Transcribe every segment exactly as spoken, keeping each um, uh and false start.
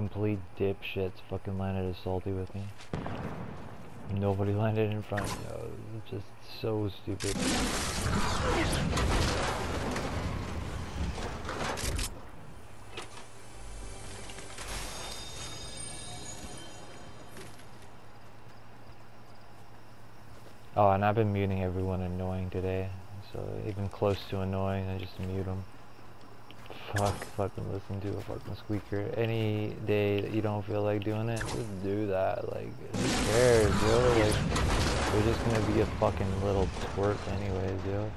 complete dipshits fucking landed a salty with me. Nobody landed in front. Yo, it's just so stupid. Oh, and I've been muting everyone annoying today. So even close to annoying, I just mute them. Fuck, fucking listen to a fucking squeaker. Any day that you don't feel like doing it, just do that. Like, who cares, yo? Like, you're just gonna be a fucking little twerp anyways, yo.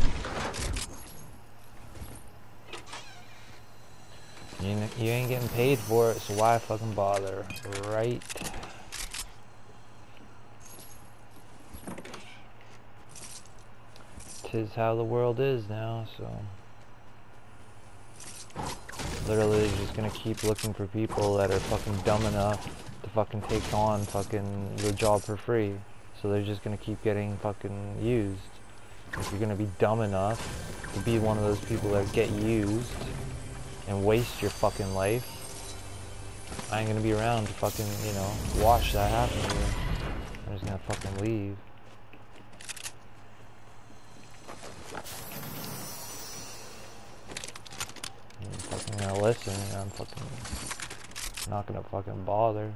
You, n you ain't getting paid for it, so why fucking bother, right? Tis how the world is now, so... Literally just gonna keep looking for people that are fucking dumb enough to fucking take on fucking the job for free. So they're just gonna keep getting fucking used. If you're gonna be dumb enough to be one of those people that get used and waste your fucking life, I ain't gonna be around to fucking, you know, watch that happen to you. I'm just gonna fucking leave. I'm gonna listen, and I'm fucking not gonna fucking bother.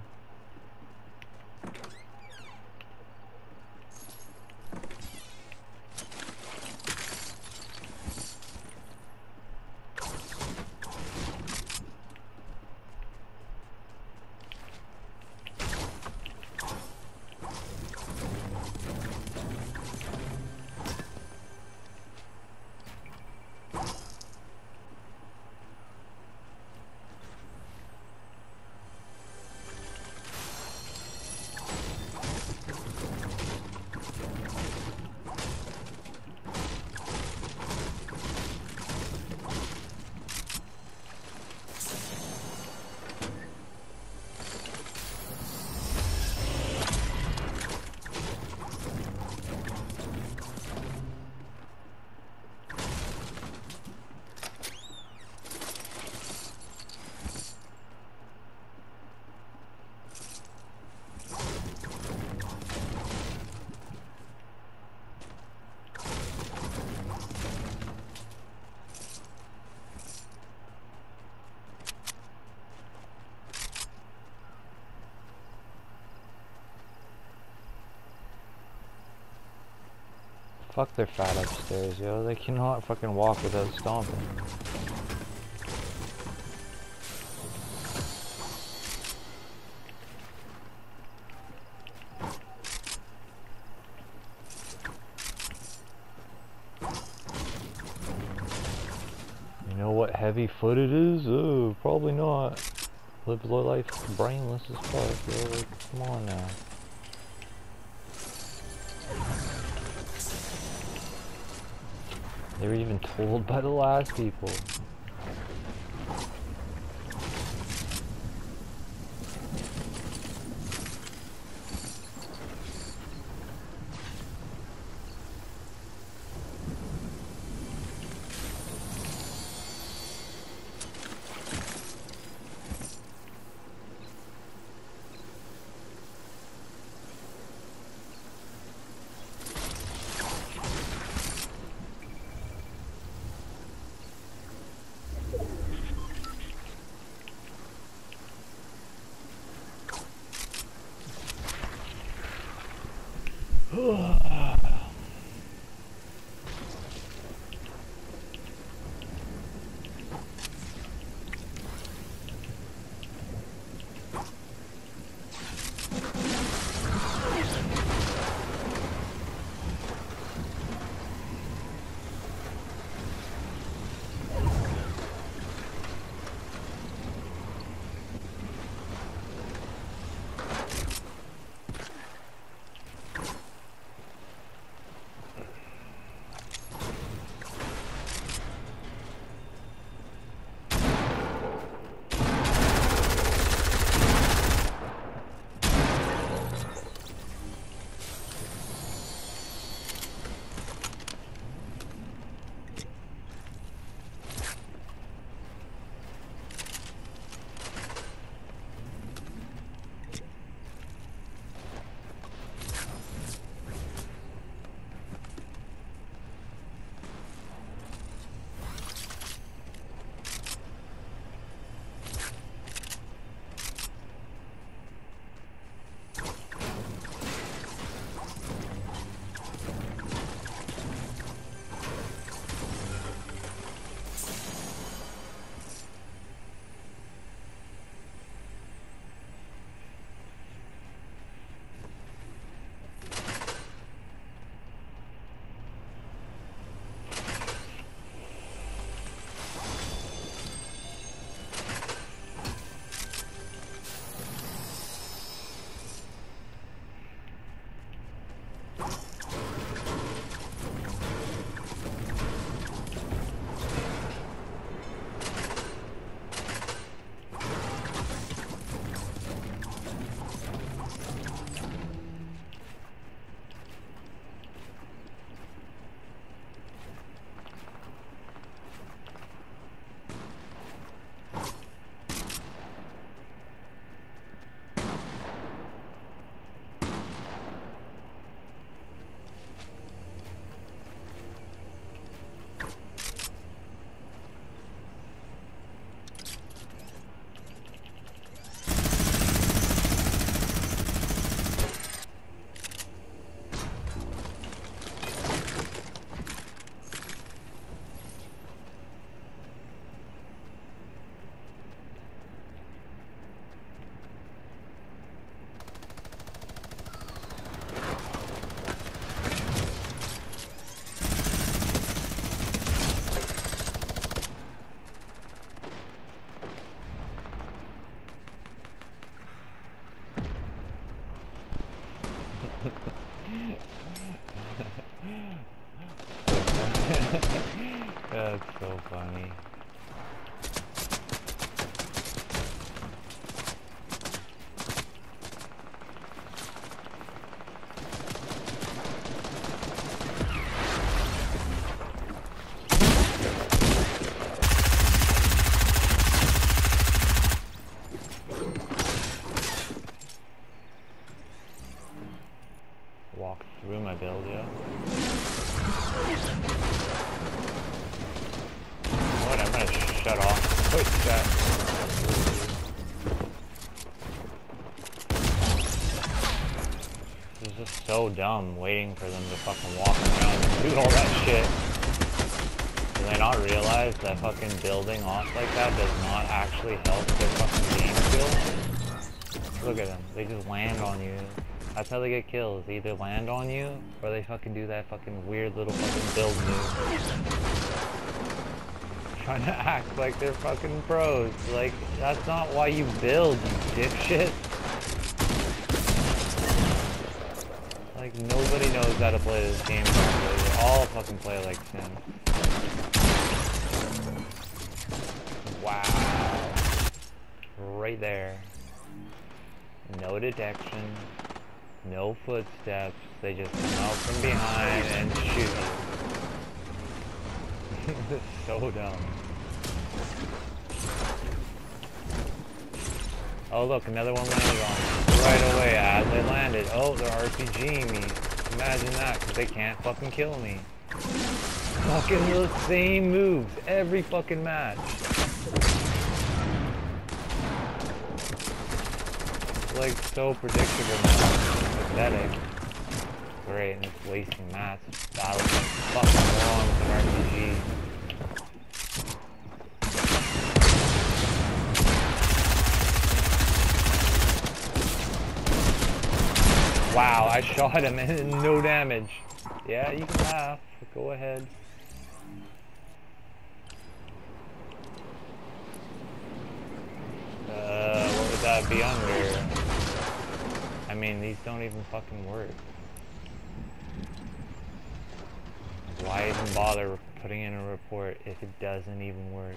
Fuck their fat upstairs, yo. They cannot fucking walk without stomping. You know what heavy footed is? Oh, probably not. Live life brainless as fuck, yo. Like, come on now. They were even told by the last people. so funny. Walk through my build, yeah. What? I'm gonna shut off. Wait, chat. This is just so dumb, waiting for them to fucking walk around and do all that shit. Do they not realize that fucking building off like that does not actually help their fucking game skills? Look at them. They just land on you. That's how they get kills. They either land on you, or they fucking do that fucking weird little fucking build move. Trying to act like they're fucking pros. Like, that's not why you build, you dipshit. Like, nobody knows how to play this game properly. They all fucking play like Sims. Wow. Right there. No detection. No footsteps, they just come out from behind and shoot you. This is so dumb. Oh look, another one landed on me right away as they landed. Oh, they're RPGing me. Imagine that, because they can't fucking kill me. Fucking the same moves every fucking match. It's like so predictable now. Pathetic. Great, and it's wasting mats. Battling fucking wrong with an R P G. Wow, I shot him and no damage. Yeah, you can laugh. Go ahead. Uh, what would that be under? I mean, these don't even fucking work. Why even bother putting in a report if it doesn't even work?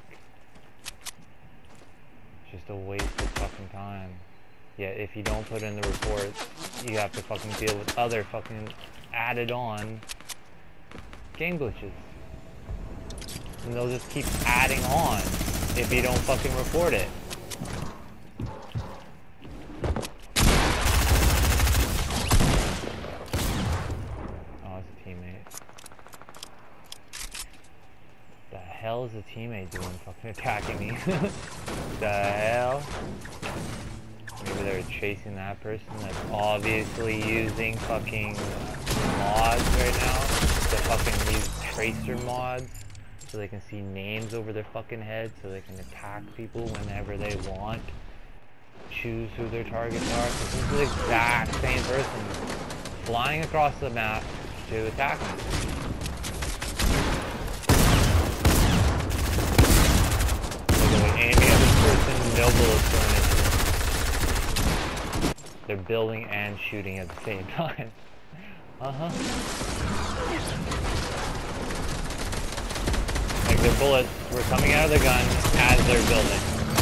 It's just a waste of fucking time. Yet if you don't put in the reports, you have to fucking deal with other fucking added on game glitches. And they'll just keep adding on if you don't fucking report it. The hell is the teammate doing fucking attacking me? The hell? Maybe they're chasing that person that's obviously using fucking mods right now. To fucking use tracer mods so they can see names over their fucking head so they can attack people whenever they want. Choose who their targets are. So this is the exact same person flying across the map to attack me. Aiming at this person, no bullets going into them. They're building and shooting at the same time. Uh-huh. Like their bullets were coming out of the gun as they're building.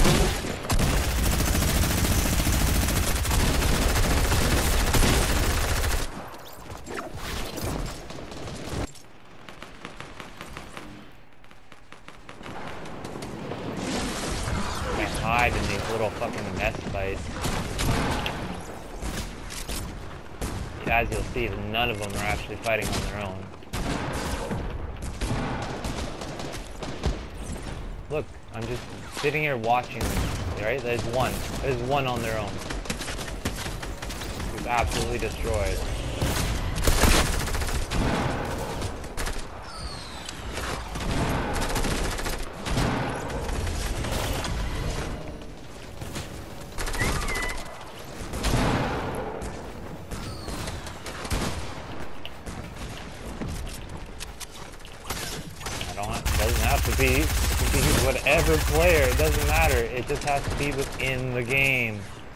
Hide in these little fucking mess fights. As you'll see, none of them are actually fighting on their own. Look, I'm just sitting here watching them, right? There's one. There's one on their own. He's absolutely destroyed. It doesn't have to be, it can be whatever player, it doesn't matter, it just has to be within the game.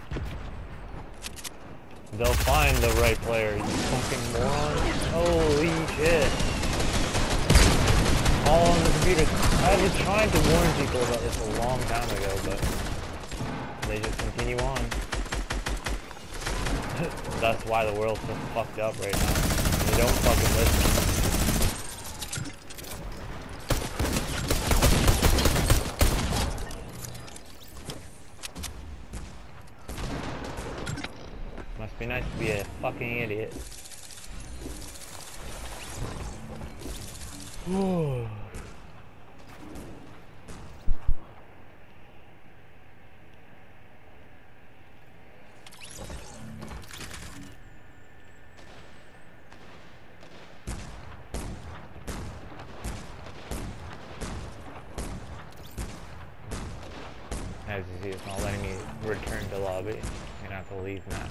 They'll find the right player, you fucking moron. Holy shit. All on the computer. I was trying to warn people about this a long time ago, but they just continue on. That's why the world's so fucked up right now. They don't fucking listen. Must be nice to be a fucking idiot. As you see, it's not letting me return to lobby. I'm gonna have to leave match.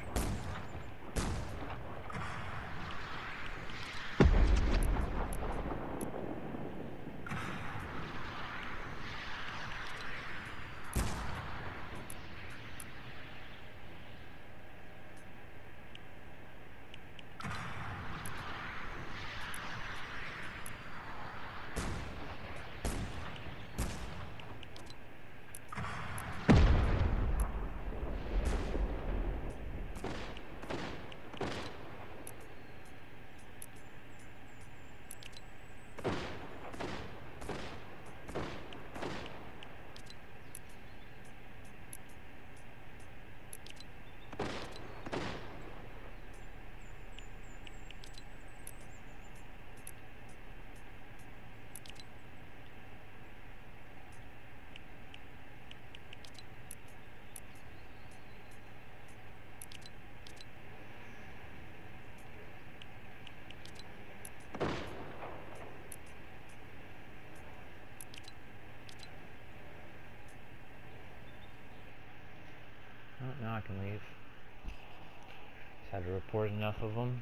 Now I can leave. Just had to report enough of them.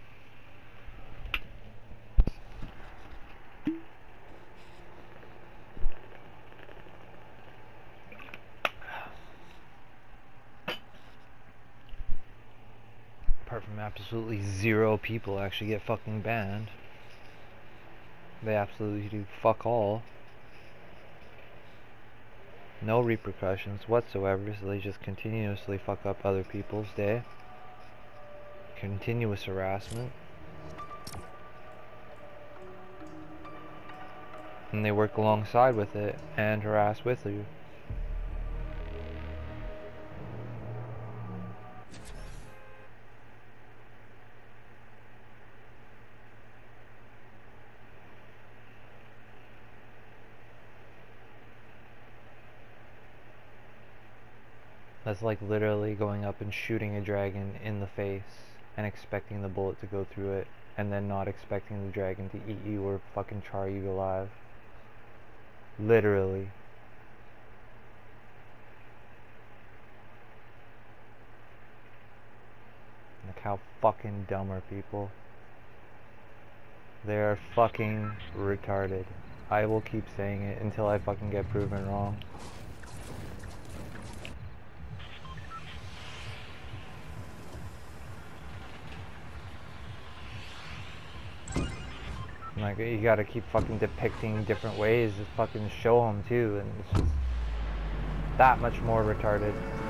Apart from absolutely zero people actually get fucking banned. They absolutely do fuck all. No repercussions whatsoever, so they just continuously fuck up other people's day. Continuous harassment. And they work alongside with it and harass with you. That's like literally going up and shooting a dragon in the face and expecting the bullet to go through it, and then not expecting the dragon to eat you or fucking char you alive. Literally. Like, how fucking dumb are people? They are fucking retarded. I will keep saying it until I fucking get proven wrong. Like, you gotta keep fucking depicting different ways to fucking show them too, and it's just that much more retarded.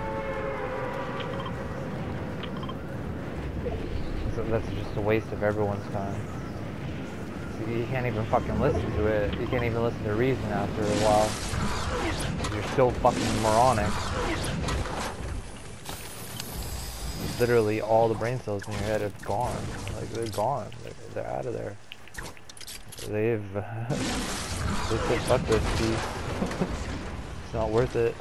So that's just a waste of everyone's time. So you can't even fucking listen to it. You can't even listen to reason after a while. You're so fucking moronic. Literally all the brain cells in your head have gone. Like, they're gone. They're, they're out of there. They've, uh, they said, fuck this, Steve. It's not worth it.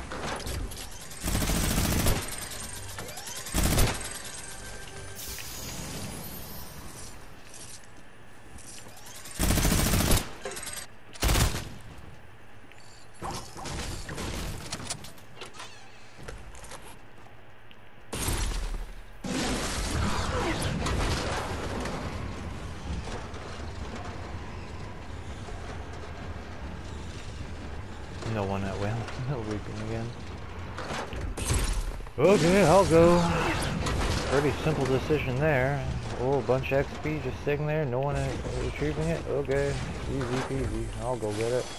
No one at will. No reaping again. Okay, I'll go. Pretty simple decision there. Oh, a bunch of X P just sitting there, no one is retrieving it? Okay, easy peasy, I'll go get it.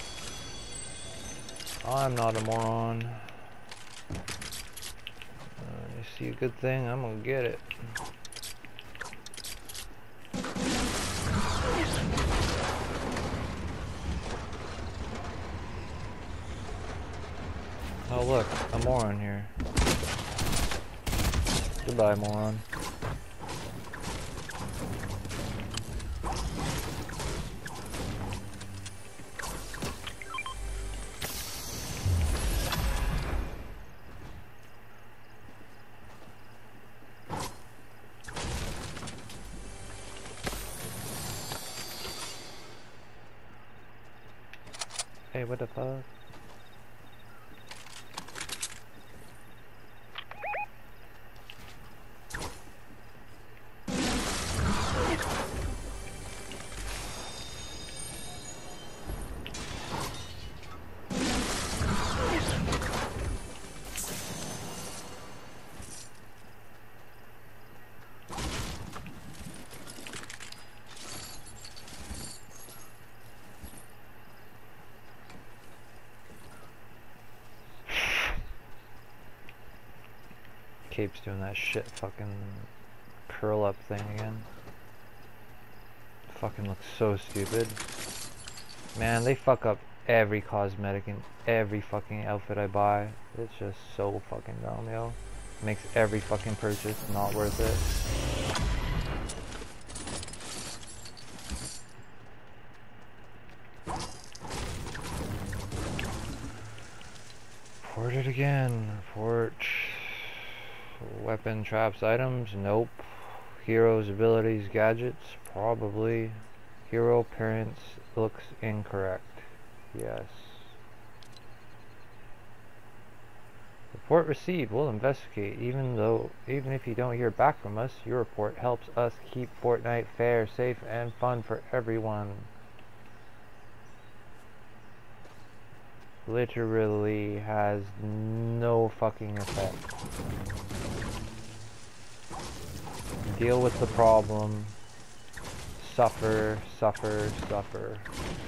I'm not a moron. Uh, you see a good thing, I'm gonna get it. Oh look, a moron here. Goodbye, moron. Hey, what the fuck? Cape's doing that shit fucking curl up thing again. Fucking looks so stupid. Man, they fuck up every cosmetic and every fucking outfit I buy. It's just so fucking dumb, yo. Makes every fucking purchase not worth it. Port it again. Port. Weapon, traps, items? Nope. Heroes, abilities, gadgets? Probably. Hero appearance looks incorrect. Yes. Report received. We'll investigate. Even though, even if you don't hear back from us, your report helps us keep Fortnite fair, safe, and fun for everyone. Literally has no fucking effect. Deal with the problem. Suffer, suffer, suffer.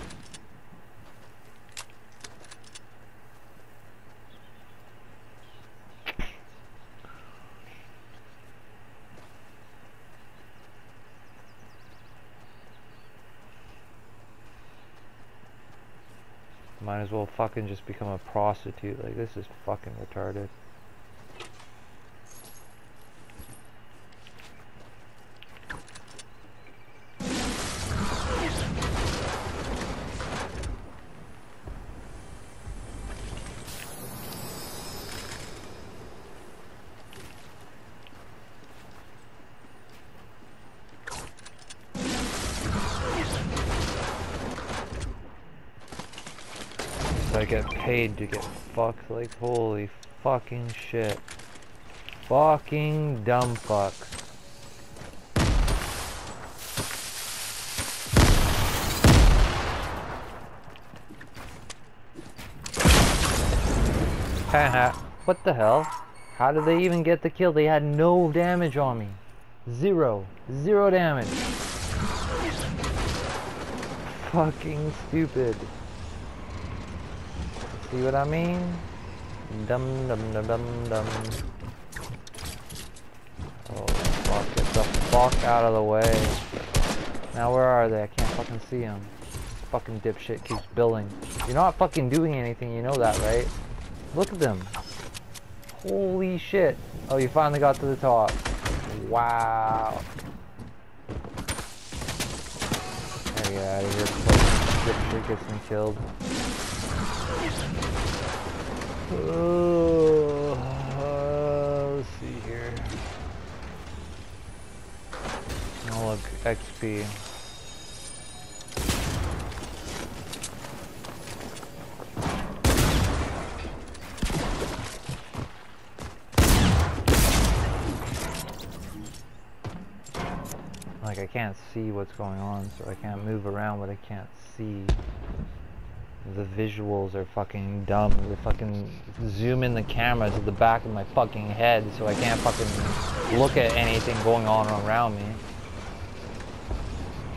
Might as well fucking just become a prostitute. Like, this is fucking retarded. I get paid to get fucked, like, holy fucking shit. Fucking dumb fucks. Haha, what the hell? How did they even get the kill? They had no damage on me. Zero. Zero damage. Fucking stupid. See what I mean? Dum dum dum dum dum. Oh fuck, get the fuck out of the way. Now where are they? I can't fucking see them. This fucking dipshit keeps billing. You're not fucking doing anything, you know that, right? Look at them. Holy shit. Oh, you finally got to the top. Wow. Gotta get out of here before this dipshit gets me killed. Oh, uh, let's see here. Oh look, X P. Like, I can't see what's going on, so I can't move around what I can't see. The visuals are fucking dumb. They fucking zoom in the camera to the back of my fucking head so I can't fucking look at anything going on around me.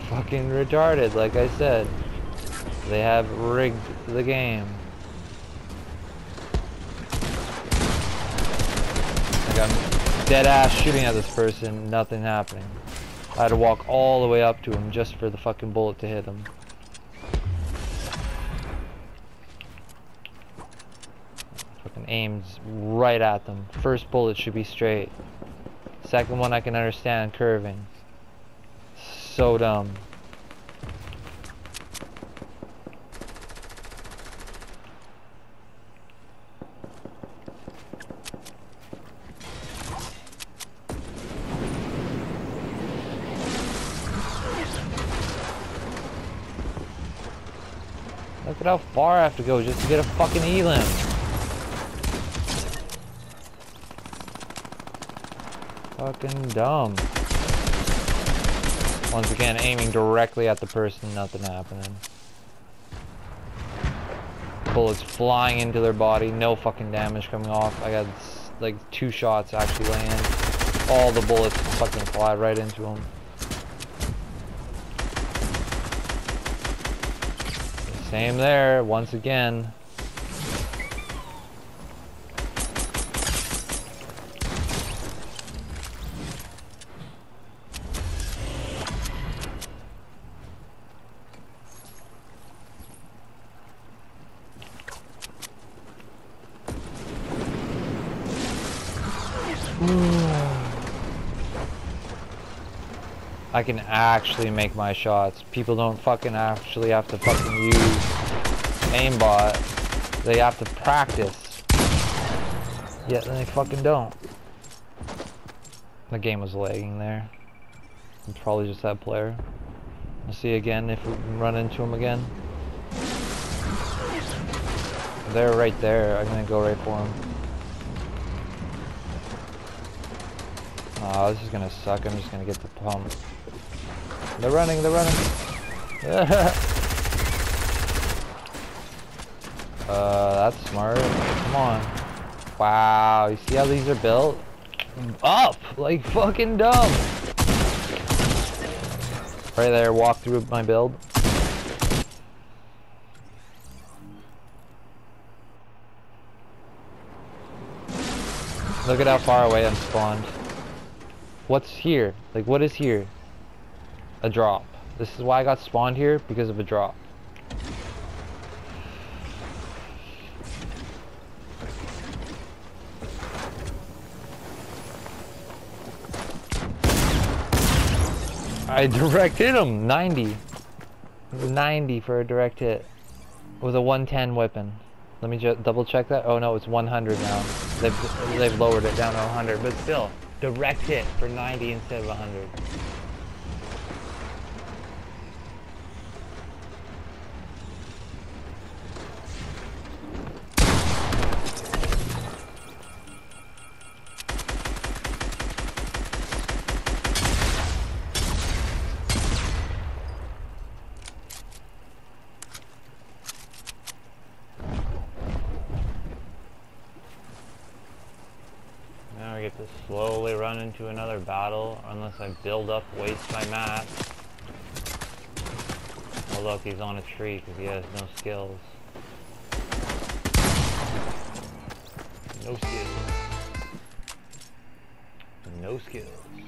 fucking retarded, like I said. They have rigged the game. Like I'm dead ass shooting at this person, nothing happening. I had to walk all the way up to him just for the fucking bullet to hit him. Fucking aims right at them. First bullet should be straight. Second one I can understand curving. So dumb. Look at how far I have to go just to get a fucking elim. Fucking dumb. Once again, aiming directly at the person, nothing happening. Bullets flying into their body, no fucking damage coming off. I got like two shots actually land. All the bullets fucking fly right into them. Same there, once again. I can actually make my shots. People don't fucking actually have to fucking use aimbot. They have to practice. Yet they fucking don't. The game was lagging there. It's probably just that player. We'll see again if we can run into him again. They're right there. I'm gonna go right for him. Oh, this is gonna suck. I'm just gonna get the pump. They're running, they're running. uh, that's smart. Come on. Wow, you see how these are built? Up! Like fucking dumb. Right there, walk through my build. Look at how far away I'm spawned. What's here? Like, what is here? A drop. This is why I got spawned here, because of a drop. I direct hit him. ninety. ninety for a direct hit. With a one ten weapon. Let me just double check that. Oh no, it's one hundred now. They've, they've lowered it down to one hundred, but still. Direct hit for ninety instead of one hundred. Now I get to slowly run into another battle, unless I build up, waste my map. Oh look, he's on a tree because he has no skills. No skills. No skills.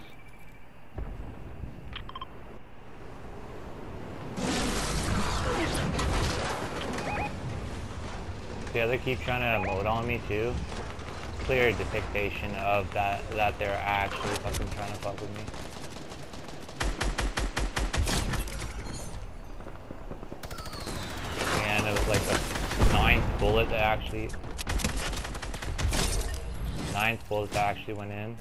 Yeah, they keep trying to emote on me too. Clear depiction of that that they're actually fucking trying to fuck with me. And it was like the ninth bullet that actually ninth bullet that actually went in.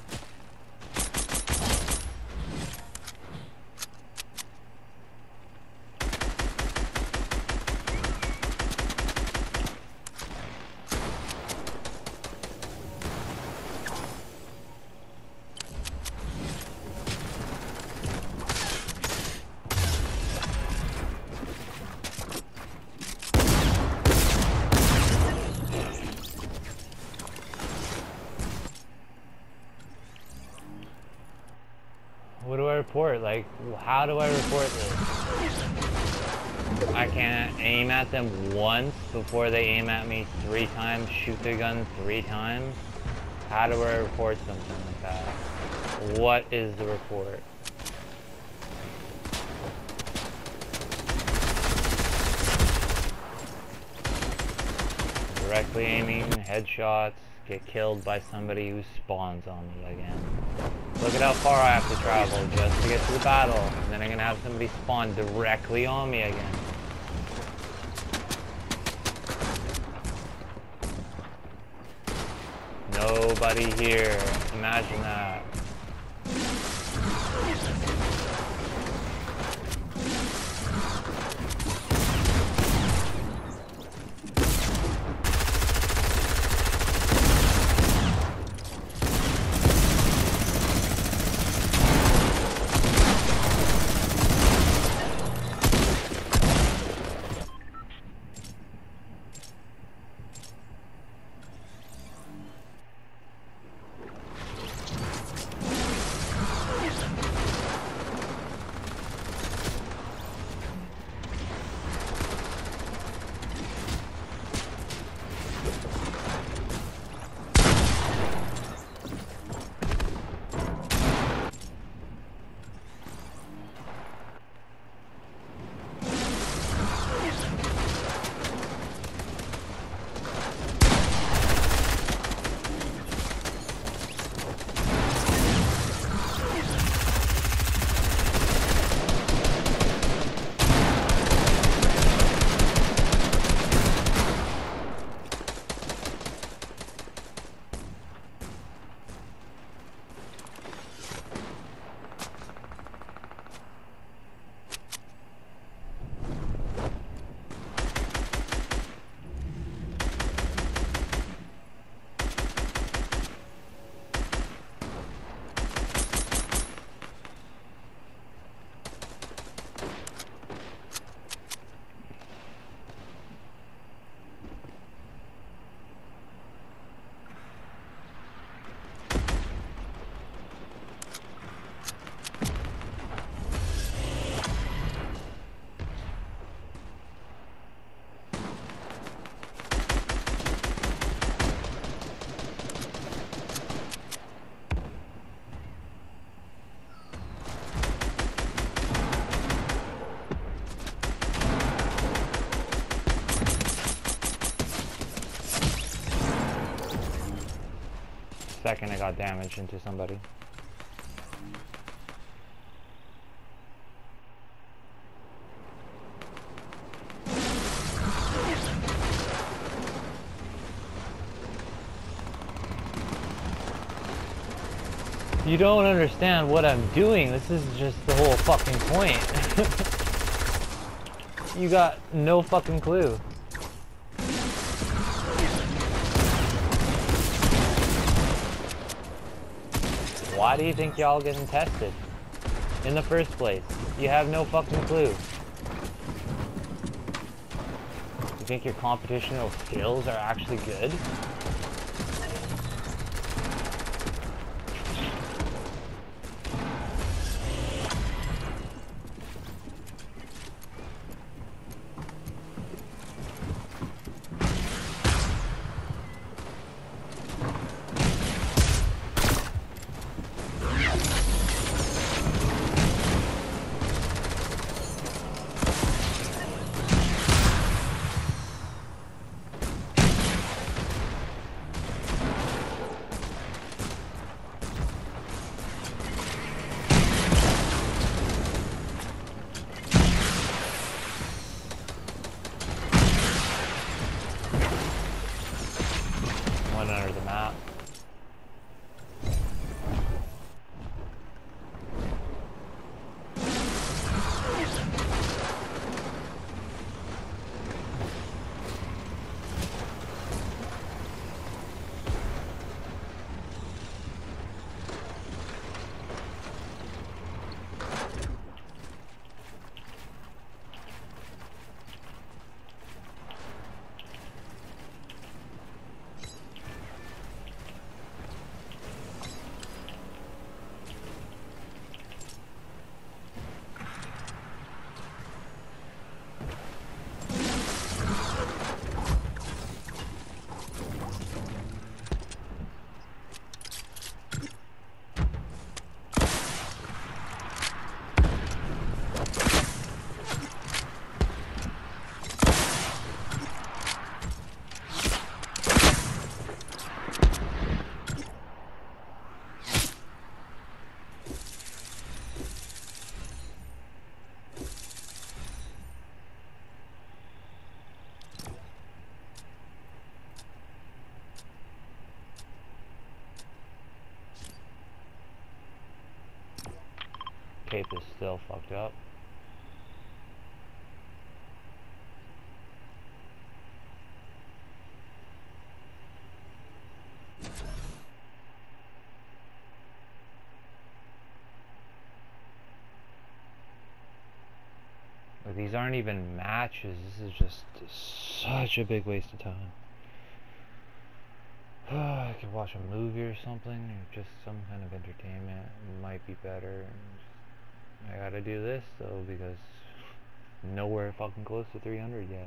What do I report? Like, how do I report this? I can't aim at them once before they aim at me three times, shoot their gun three times? How do I report something like that? What is the report? Directly aiming, headshots, get killed by somebody who spawns on me again. Look at how far I have to travel just to get to the battle, and then I'm gonna have somebody spawn directly on me again. Nobody here. Imagine that. Second I got damage into somebody. You don't understand what I'm doing. This is just the whole fucking point. You got no fucking clue. Why do you think y'all getting tested? In the first place, you have no fucking clue. You think your competitional skills are actually good? Under the map. tape is still fucked up. Like, these aren't even matches. This is just such a big waste of time. I could watch a movie or something, or just some kind of entertainment. It might be better. I gotta do this though because nowhere fucking close to three hundred yet.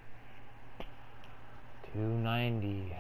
two ninety.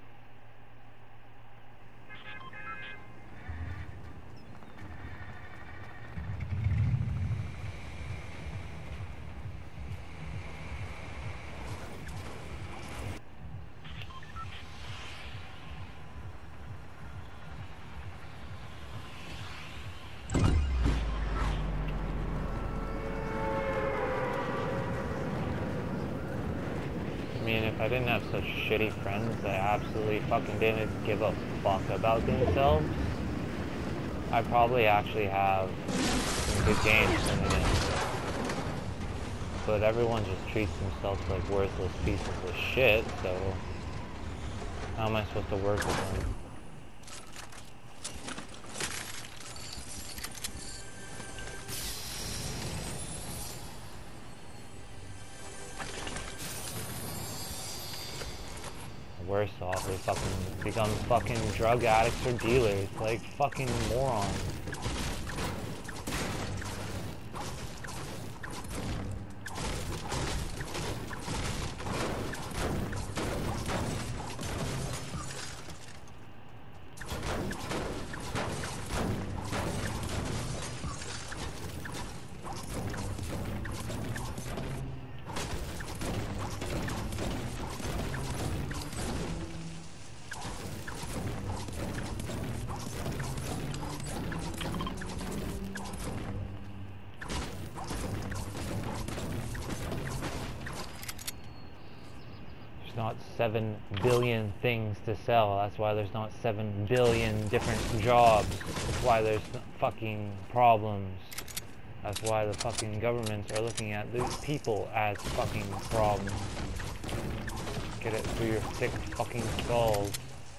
I mean, if I didn't have such shitty friends that absolutely fucking didn't give a fuck about themselves, I probably actually have some good games coming in. But everyone just treats themselves like worthless pieces of shit, so how am I supposed to work with them? Worse off, they fucking become fucking drug addicts or dealers, like fucking morons. Not seven billion things to sell. That's why there's not seven billion different jobs. That's why there's fucking problems. That's why the fucking governments are looking at these people as fucking problems. Get it through your thick fucking skulls.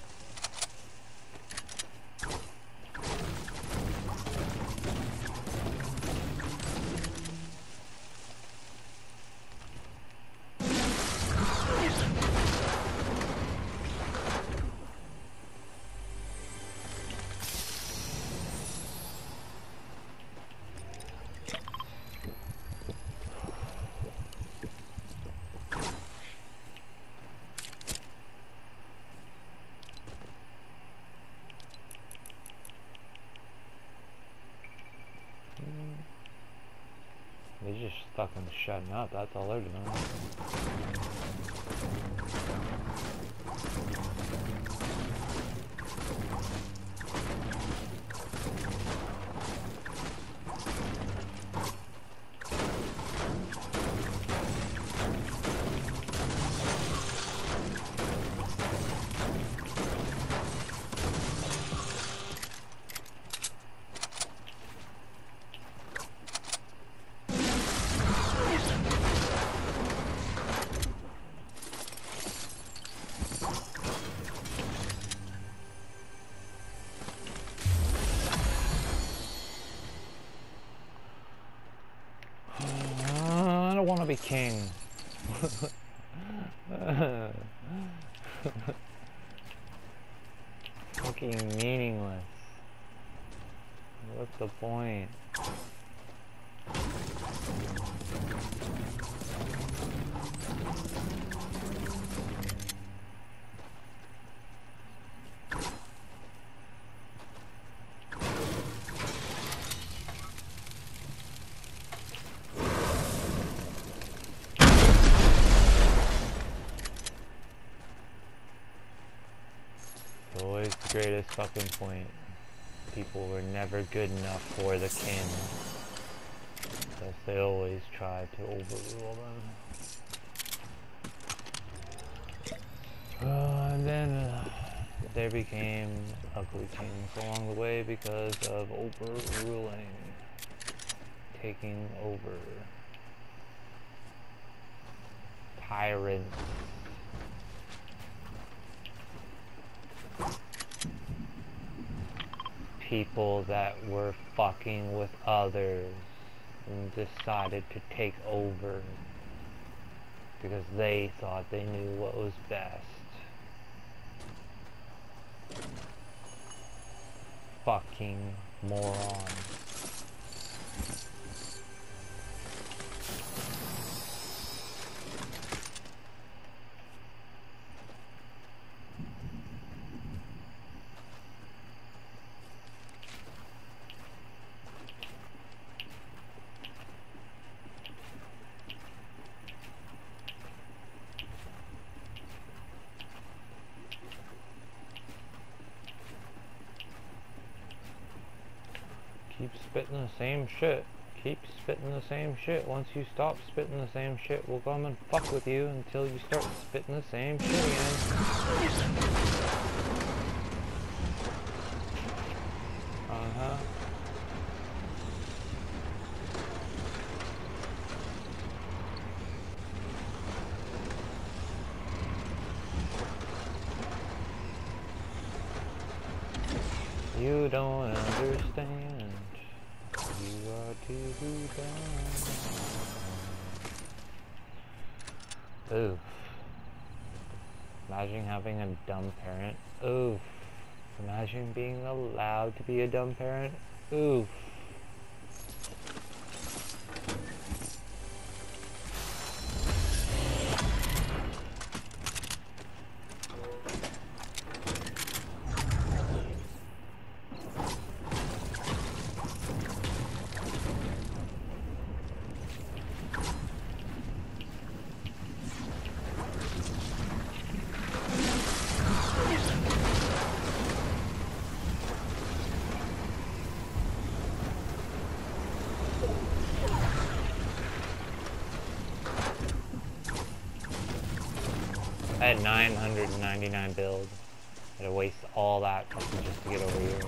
They're just fucking shutting up, that's all they're doing. I want to be king. Fucking meaningless. What's the point? Always the greatest fucking point. People were never good enough for the king. Thus they always tried to overrule them. Uh, and then uh, there became ugly kings along the way because of overruling. taking over. Tyrants. People that were fucking with others and decided to take over because they thought they knew what was best. Fucking moron. Keep spitting the same shit. Keep spitting the same shit. Once you stop spitting the same shit, we'll come and fuck with you until you start spitting the same shit again. Uh-huh. You don't understand. You are too dumb. Oof. Imagine having a dumb parent. Oof. Imagine being allowed to be a dumb parent. Oof. I had nine hundred ninety-nine build. I had to waste all that fucking just to get over here.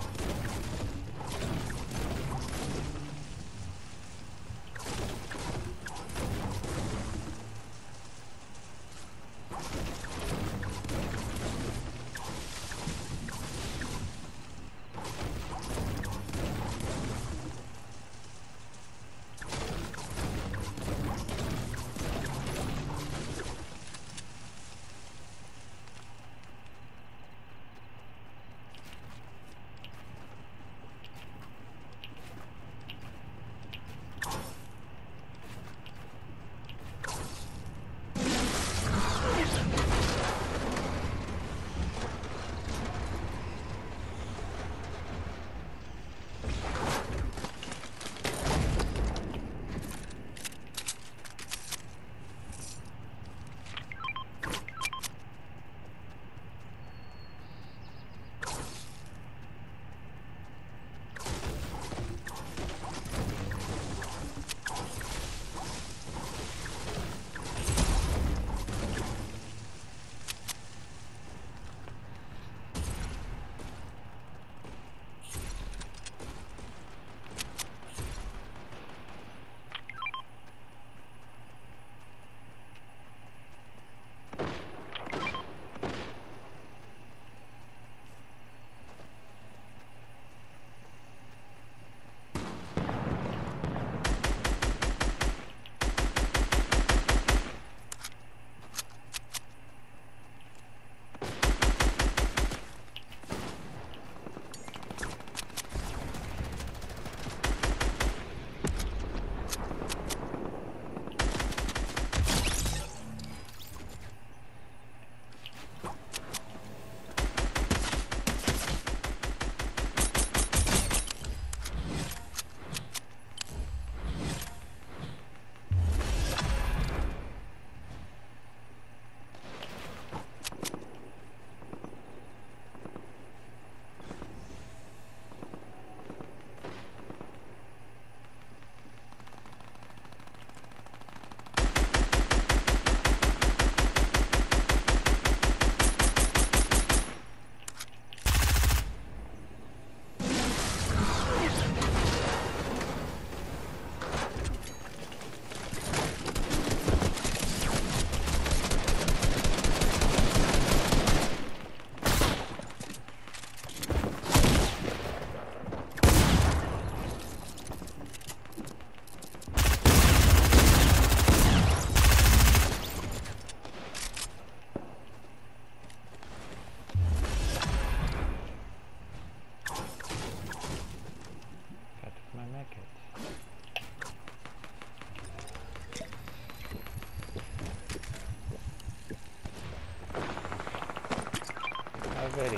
goody.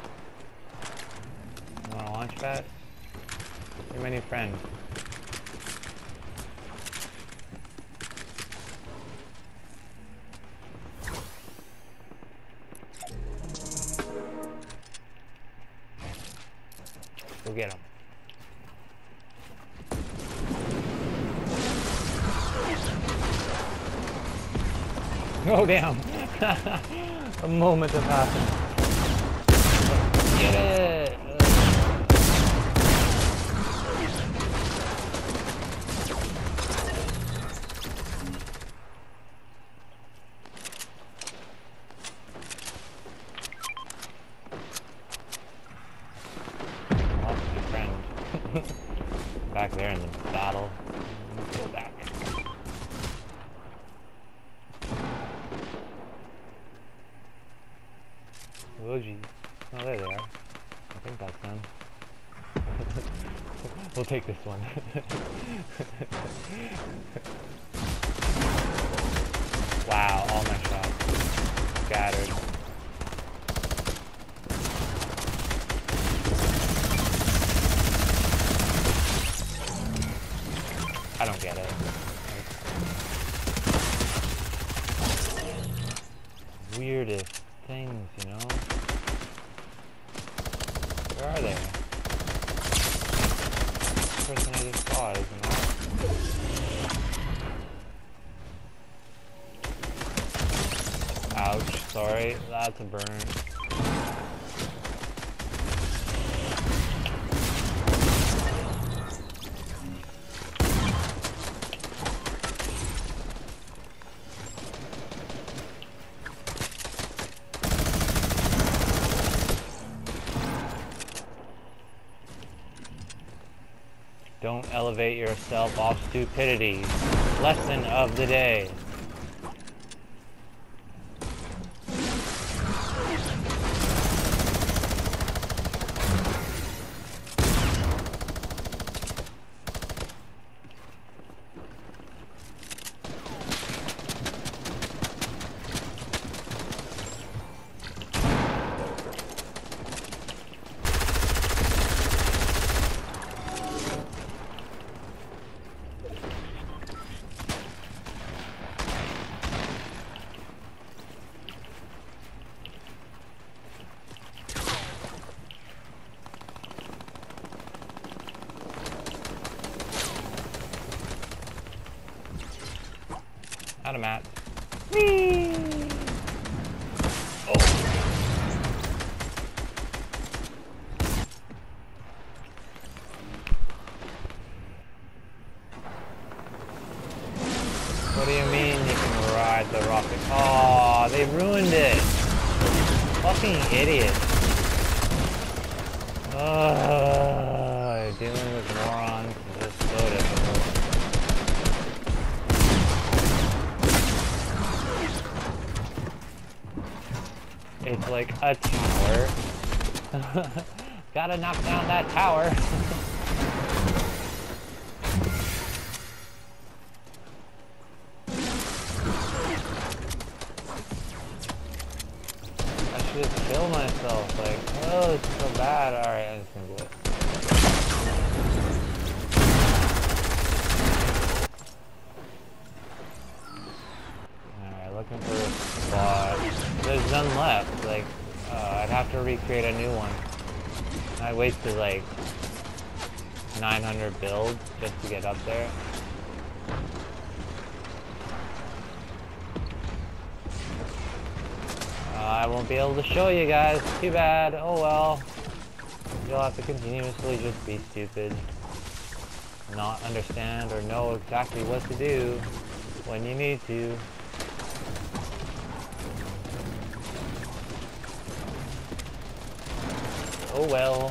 You wanna launch pad? You're my new friend. Go get him. Oh damn! A moment of passion. Get it! Lost my friend. Back there in the battle. Let's go back. Oh geez. Oh, there they are. I think that's them. We'll take this one. Wow, all my shots scattered. I don't get it. Weirdest things, you know? Where are they? The person I just saw is not. Ouch, sorry, that's a burn. Don't elevate yourself off stupidity. Lesson of the day. Out of mats. Whee! Oh. What do you mean you can ride the rocket? Oh, they ruined it. Fucking idiot. Ugh, dealing with morons is just so difficult. It's like a tower. Gotta knock down that tower. I should just kill myself. Like, oh, it's so bad. Alright, I'm just gonna do it. Alright, looking for a spot. There's none left. Like, uh, I'd have to recreate a new one. I wasted like nine hundred builds just to get up there. Uh, I won't be able to show you guys. Too bad. Oh well. You'll have to continuously just be stupid. Not understand or know exactly what to do when you need to. Oh well.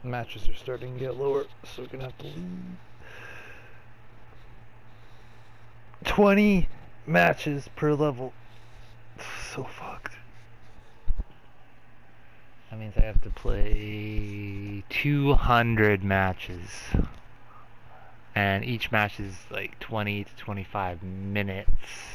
matches are starting to get lower, so we're gonna have to leave. twenty matches per level. So fucked. That means I have to play two hundred matches. And each match is like twenty to twenty-five minutes.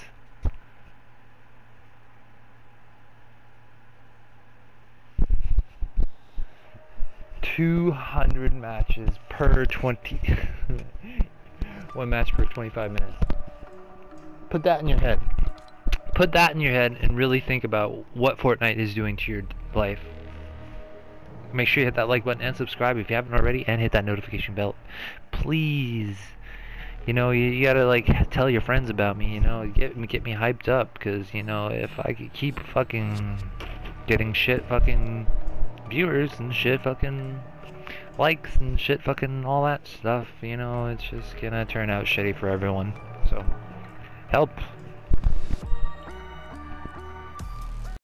two hundred matches per twenty. One match per twenty-five minutes. Put that in your head. Put that in your head and really think about what Fortnite is doing to your life. Make sure you hit that like button and subscribe if you haven't already, and hit that notification bell. Please. You know, you, you gotta like tell your friends about me, you know, get me get me hyped up, because, you know, if I could keep fucking getting shit fucking viewers and shit fucking likes and shit fucking all that stuff, you know, it's just gonna turn out shitty for everyone. So help